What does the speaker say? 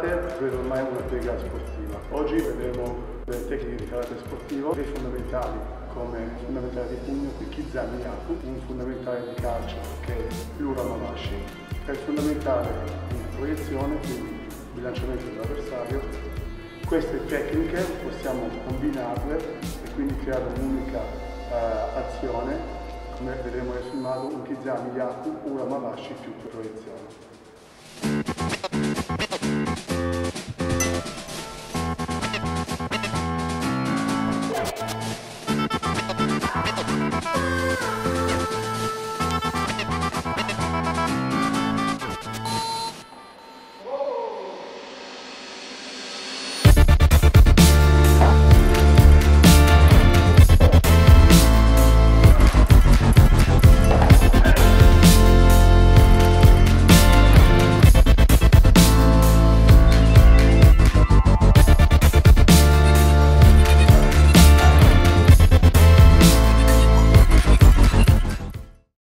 karate vedo ormai una piega sportiva. Oggi vedremo le tecniche di karate sportivo, dei fondamentali come il fondamentale di pugno, il Kizami Yaku, un fondamentale di calcio che è l'Uramawashi, e il fondamentale di proiezione, quindi il bilanciamento dell'avversario. Queste tecniche possiamo combinarle e quindi creare un'unica azione, come vedremo nel filmato, un Kizami Yaku, Uramawashi più proiezione.